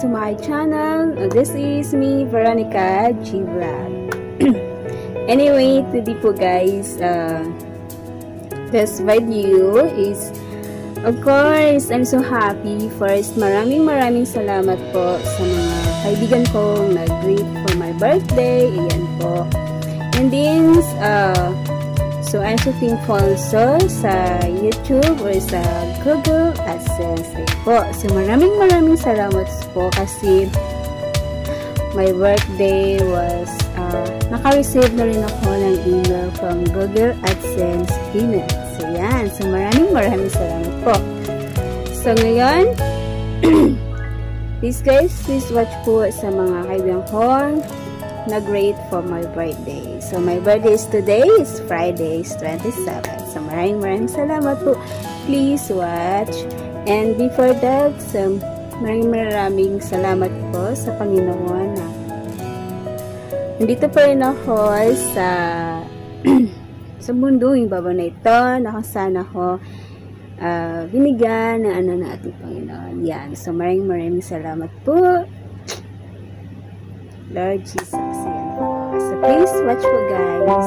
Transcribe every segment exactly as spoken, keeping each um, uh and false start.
to my channel. This is me, Veronica G Vlog. Anyway, today po guys, uh, this video is, of course, I'm so happy. First, maraming maraming salamat po sa mga kaibigan kong nag-greet for my birthday. Ayan po. And then, uh, so I'm so thankful also sa YouTube or sa Google AdSense. Ayan po. So maraming maraming salamat po kasi my birthday was, uh, naka-receive na rin ako ng email from Google AdSense payment. So yan. So maraming maraming salamat po. So ngayon, please guys, please watch po sa mga kaibigan ko nag-rate for my birthday. So, my birthday is today, is Friday, is twenty-seventh. So, maraming maraming salamat po. Please watch. And before that, so, maraming maraming salamat po sa Panginoon na nandito pa rin ako sa sa mundo yung baba na ito, na kung saan ako uh, binigyan ng ano na ating Panginoon. Yan. So, maraming maraming salamat po. Lord Jesus. Yan po. So, please watch po guys.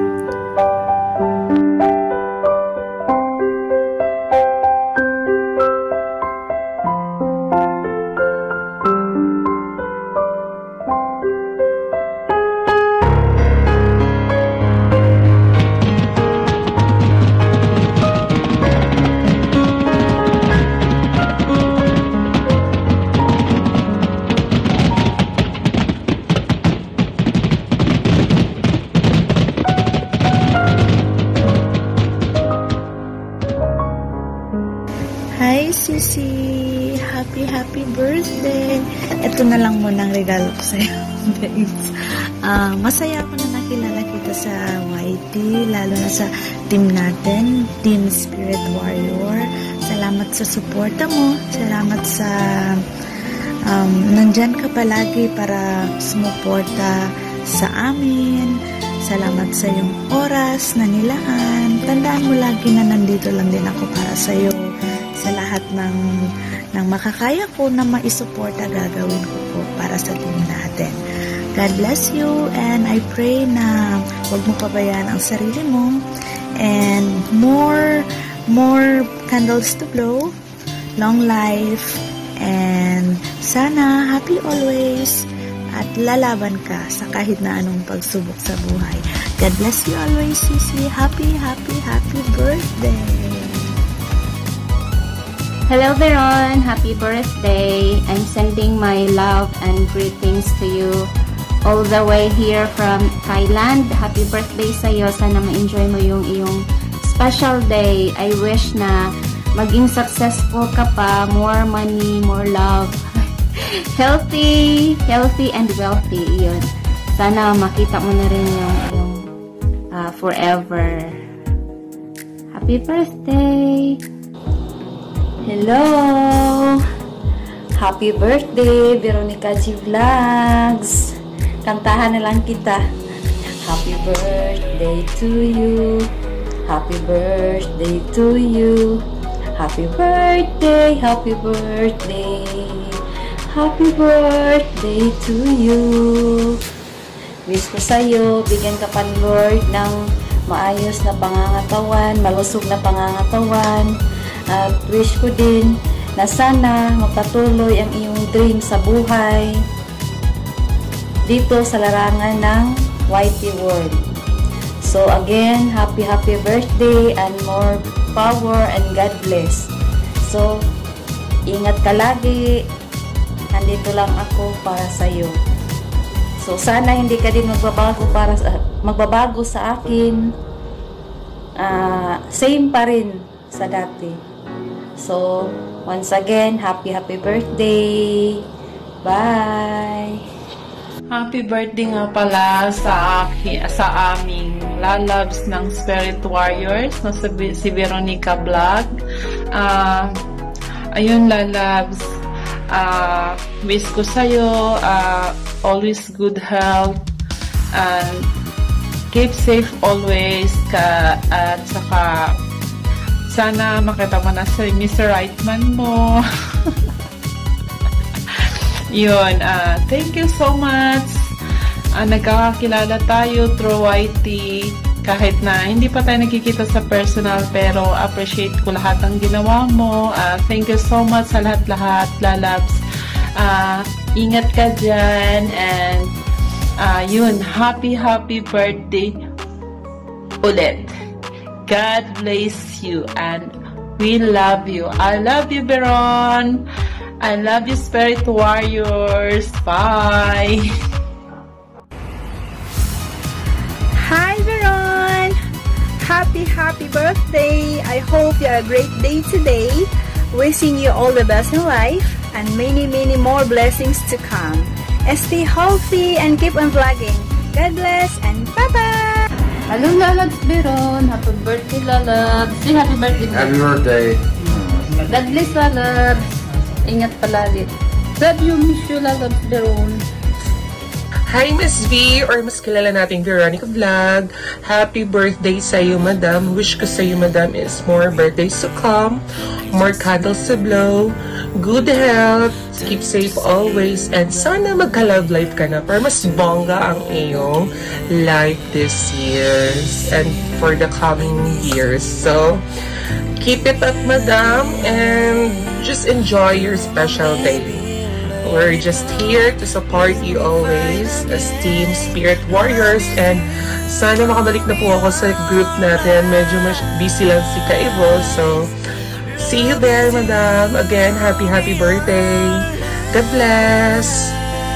Hi, Sisi! Happy, happy birthday! Ito na lang muna ang regalo ko sa'yo, guys. Uh, masaya ako na nakilala kita sa Y T, lalo na sa team natin, Team Spirit Warrior. Salamat sa suporta mo. Salamat sa um, nandyan ka palagi para sumuporta sa amin. Salamat sa iyong oras na nilaan. Tandaan mo lagi na nandito lang din ako para sa'yo. Sa lahat ng, ng makakaya ko na maisuporta, gagawin ko po para sa team natin. God bless you, and I pray na huwag mo pabayaan ang sarili mo, and more, more candles to blow, long life, and sana happy always, at lalaban ka sa kahit na anong pagsubok sa buhay. God bless you always, Sisi. Happy, happy, happy birthday! Hello Veron, happy birthday. I'm sending my love and greetings to you all the way here from Thailand. Happy birthday sa iyo. Sana ma-enjoy mo yung iyong special day. I wish na maging successful ka pa. More money, more love. Healthy, healthy and wealthy. Yun. Sana makita mo na rin yung, yung uh, forever. Happy birthday! Hello! Happy birthday, Veronica G Vlogs! Kantahan na lang kita. Happy birthday to you. Happy birthday to you. Happy birthday, happy birthday. Happy birthday to you. Wish ko sa'yo, bigyan ka pa ni Lord ng maayos na pangangatawan, malusog na pangangatawan. At wish ko din na sana magpatuloy ang iyong dream sa buhay dito sa larangan ng Y T World. So again, happy happy birthday and more power and God bless. So, ingat ka lagi. Nandito lang ako para sa iyo. So sana hindi ka din magbabago para sa, magbabago sa akin. Uh, same pa rin sa dati. So, once again, happy, happy birthday! Bye! Happy birthday nga pala sa, sa aming lalabs ng Spirit Warriors, no, si Veronica Vlog. Uh, ayun, lalabs, uh, wish ko sa'yo uh, always good health, and keep safe always, ka, at saka sana makita mo na si Mister Rightman mo. Yun, uh, thank you so much. Uh, nagkakakilala tayo through Y T. Kahit na hindi pa tayo nakikita sa personal, pero appreciate ko lahat ng ginawa mo. Uh, thank you so much sa lahat-lahat, lalabs. Uh, ingat ka dyan. And uh, yun, happy, happy birthday ulit. God bless you and we love you. I love you, Veron. I love you, Spirit Warriors. Bye. Hi, Veron! Happy, happy birthday! I hope you have a great day today. Wishing you all the best in life and many, many more blessings to come. And stay healthy and keep on vlogging. God bless and bye-bye! Hello, Lalabs Veron. Happy birthday, Lalabs. Say happy birthday. Happy birthday. God bless, Lalabs. Ingat palagi. Love you, miss you, Lalabs Veron. Hi, Miss V, or mas kilala nating Veronica Vlog. Happy birthday sa iyo, Madam. Wish ko sa iyo, Madam, is more birthdays to come, more cuddles to blow, good health, keep safe always, and sana magka-love life ka na para mas bongga ang iyong life this years and for the coming years. So, keep it up, Madam, and just enjoy your special day. We're just here to support you always as Team Spirit Warriors, and sana makabalik na po ako sa group natin. Medyo mas busy lang si Kaivo, so see you there, Madam. Again, happy happy birthday. God bless.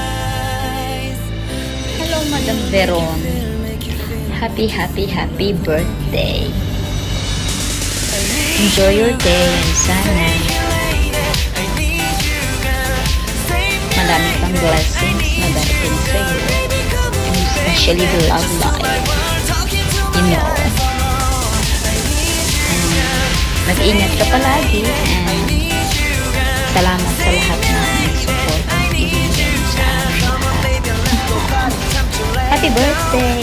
Hello, Madam Veron. Happy happy happy birthday. Enjoy your day and sana madami pang blessings na darating sa iyo, and especially the love life, you know. Um, mag-ingat ka palagi, and salamat sa lahat na support at ibigay sa amin lahat. Happy birthday!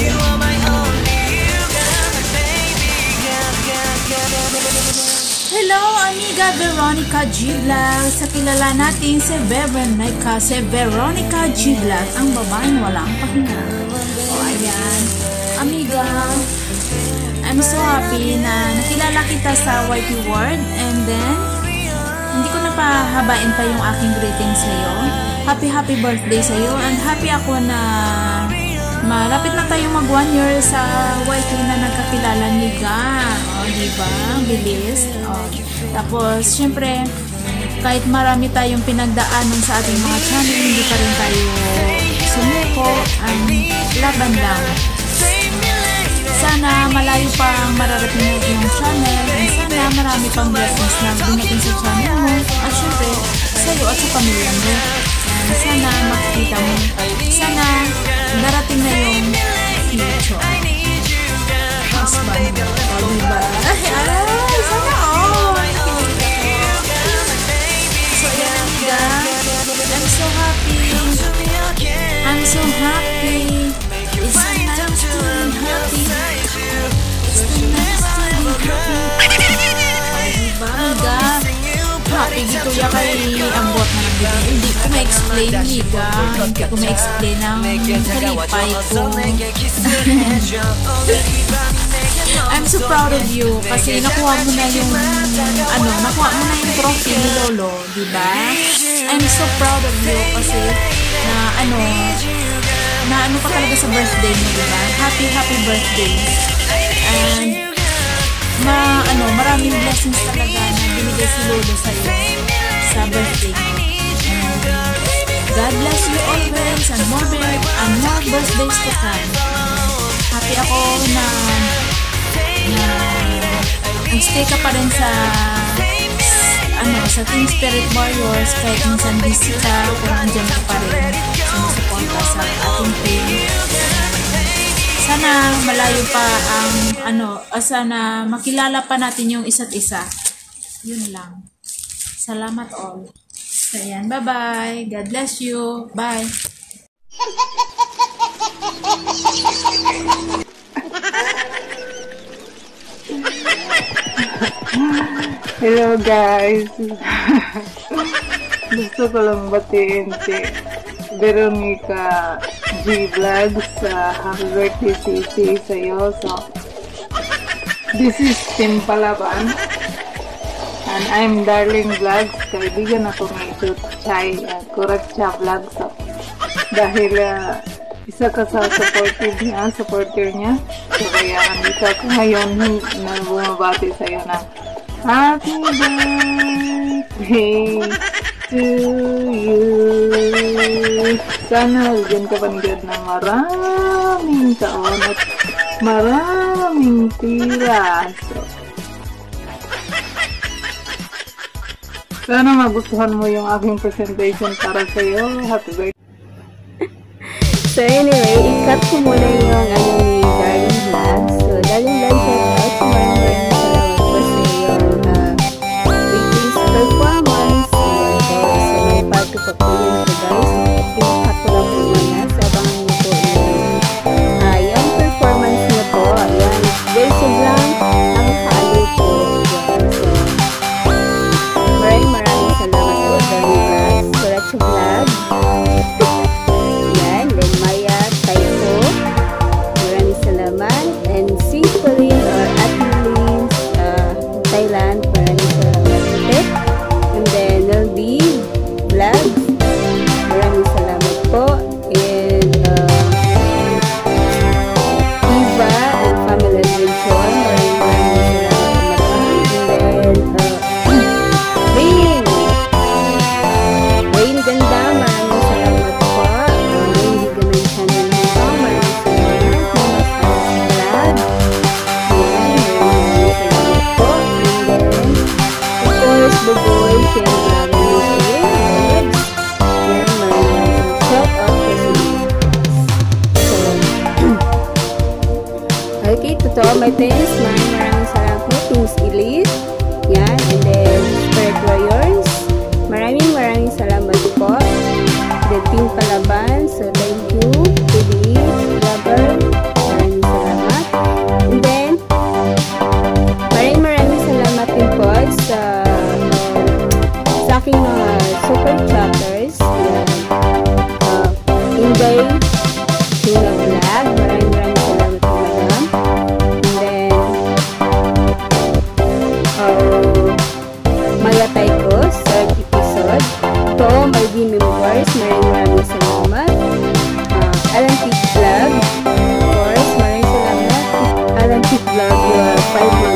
Hello, amiga Veronica G. Vlog. Sa kilala natin si Veronica, si Veronica G. Vlog, ang babaeng walang pahinga. O, ayan. Amiga, I'm so happy na nakilala kita sa Y T World, and then, hindi ko na pahabain pa yung aking greeting sa'yo. Happy, happy birthday sa'yo, and happy ako na malapit na tayo mag one year sa Y T na nagkakilala ni Ga. O, diba? Bilis. O, tapos, syempre, kahit marami tayong pinagdaanan sa ating mga channel, hindi pa rin tayo sumuko. Ang laban lang. Sana malayo pang mararating na yung channel, and sana marami pang blessings na dumating sa channel mo, at syempre, sa'yo at sa pamilya mo. And sana makikita mo. Sana darating na yung future husband mo. O, diba? Ay, ay, sana all. So, yan, amiga. I'm so happy. I'm so happy. It's nice to be happy. It's nice to be happy. O, diba, amiga? Happy dito ya kay ambot na ng bibig. Hindi ko ma-explain, amiga. Hindi ko ma-explain ang kalipay ko. I'm so proud of you kasi nakuha mo na yung ano, nakuha mo na yung trophy ni Lolo, diba? I'm so proud of you kasi na ano, na ano pa talaga sa birthday mo, diba? Happy, happy birthday. And ma, ano, maraming blessings talaga na binigay si Lolo sa iyo sa birthday mo. God bless you always and more, and more birthdays to come. Happy ako na na stay ka pa rin sa ano, sa Team Spirit Warriors kahit minsan busy ka, kung andyan ka pa rin sumusuporta sa ating team. Sana malayo pa ang ano, sana makilala pa natin yung isa't isa. Yun lang. Salamat all. So yan, bye-bye. God bless you. Bye. Hello guys. Gusto ko lang batiin si Veronica G Vlogs. Uh, happy birthday Sisi sa'yo. So, this is Tim Palaban. And I'm Darling Vlogs. Kaibigan ako ng ito, Chai, uh, Kuratcha Vlogs. So, dahil uh, isa ka sa supportive niya, supporter niya. So, kaya andito ako ngayon na bumabati sa'yo na happy birthday to you. Sana dyan ka panigad ng maraming taon at maraming tira. So, sana magustuhan mo yung aking presentation para sa'yo. Happy birthday. So anyway, i-cut ko muna yung ano ni Darling Vlogs. So, Darling Vlogs, shout out sa maraming salamat po sa iyong uh, ratings performance. Ayan po. So, may part two pa po yun po guys. I-cut ko lang po muna. So, abangan niyo po yung uh, yung performance niya po. Ayan. Very sobrang nakakaaliw po. Ayan. So, maraming maraming salamat po, Darling Vlogs. Kuratcha Vlog. Ayan. Then, Maya Taiko. Maraming salamat. And Singapore or Athletes, uh, Thailand. Maraming salamat ulit. And then, Naldi Vlogs. Maraming salamat po. And, uh, Eva and Family Adventure. Maraming maraming salamat naman. And then, uh, Rain. Rain Ganda. Maraming salamat po. Uh, Rain Gigaman Channel nito. Maraming salamat. Mama Stars Vlog. Ayan. Maraming salamat po. And then, of course, Buboy. Siya ang maraming vlogs. Ayan. Maraming shout out po sa inyo. So, okay, totoo, my friends. Maraming maraming salamat po. Teams Elite. Yan. And then, Spirit Warriors. Maraming maraming salamat po. The Team Palaban. So, thank you. To the Lover. Maraming salamat. And then, maraming maraming salamat din po sa sa aking mga super chatters. Yan. Uh, Inday Tuna Vlog. Maraming maraming salamat po, madam. And then, uh, Maya Taiko, third episode. Ito, my D members, maraming maraming salamat. Uh, Alan Pete Vlog, of course, maraming salamat. Alan Pete Vlog, your five